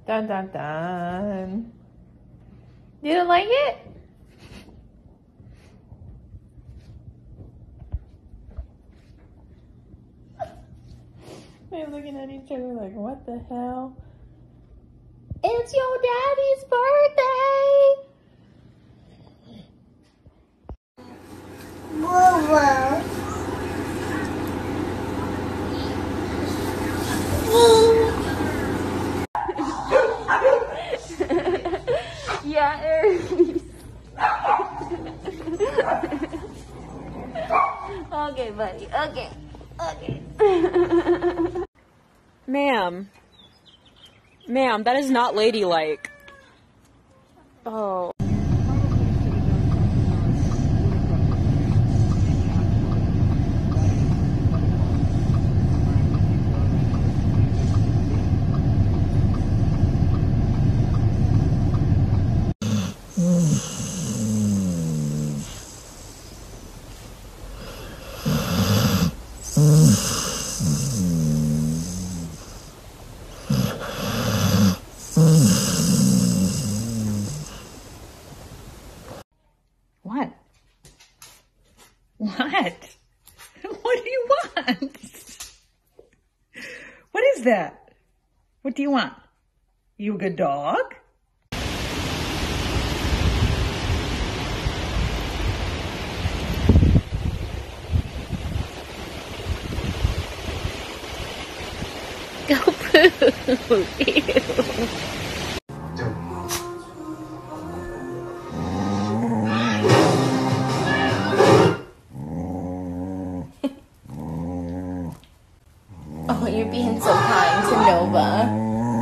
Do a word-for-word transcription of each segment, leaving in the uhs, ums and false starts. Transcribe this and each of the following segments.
Dun dun dun. You didn't like it? They're looking at each other like, what the hell? It's your daddy's birthday! Whoa, Yeah, Aries. Okay, buddy. Okay. Okay. Ma'am. Ma'am, that is not ladylike. Oh. What? What? What do you want? What is that? What do you want? You a good dog? Go poo. Ew. Oh, you're being so kind to Nova.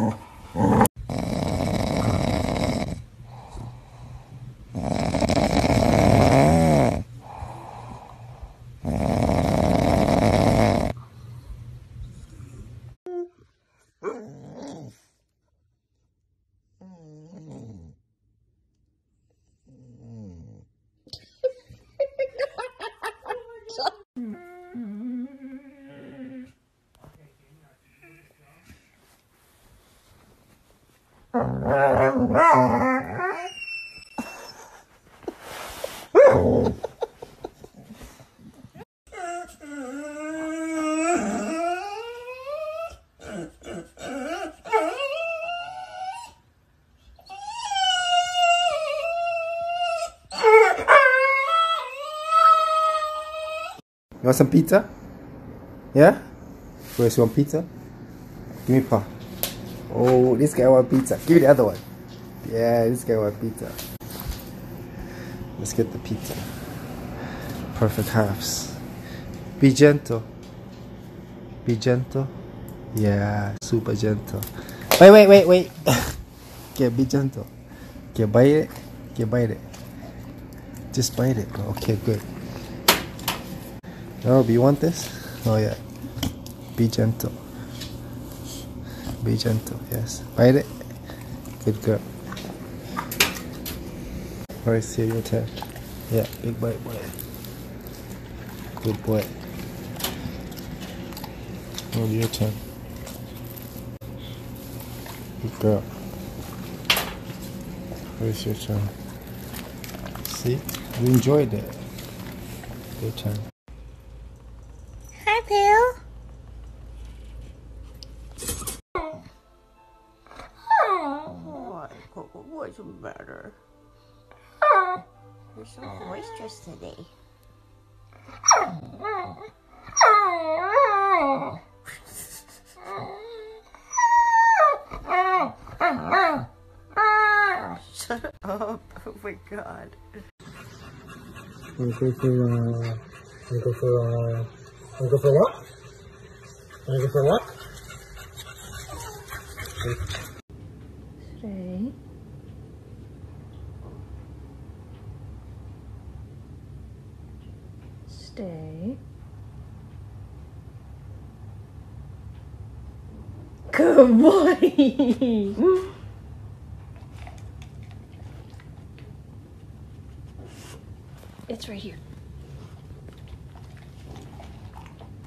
You want some pizza? Yeah? First, you want pizza? Give me paw. Oh, this guy want pizza. Give me the other one. Yeah, this guy want pizza. Let's get the pizza. Perfect halves. Be gentle. Be gentle. Yeah, super gentle. Wait, wait, wait, wait. Okay, be gentle. Okay, bite it. Okay, bite it. Just bite it. Okay, good. Oh, do you want this? Oh yeah. Be gentle. Be gentle, yes. Bite it. Good girl. Alright, see your turn. Yeah, big bite, boy. Good boy. Oh, your turn. Good girl. Where's your turn? See? You enjoyed it. Your turn. Hi, Bill. What? What's the matter? You're so boisterous today. Shut up. Oh my god. Wanna go for, uh, wanna go for, uh, wanna go for a walk? Wanna go for a walk? Stay. Stay. Good boy. It's right here.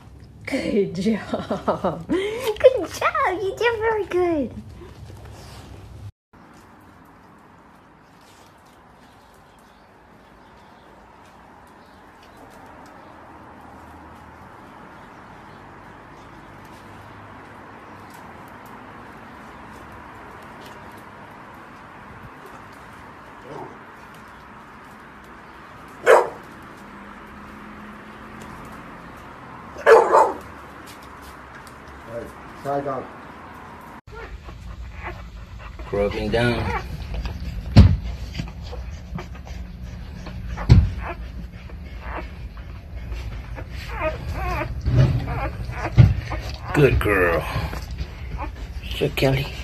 Good job. Good job. You did very good. Try down. Rubbing down. Good girl. So Kelly.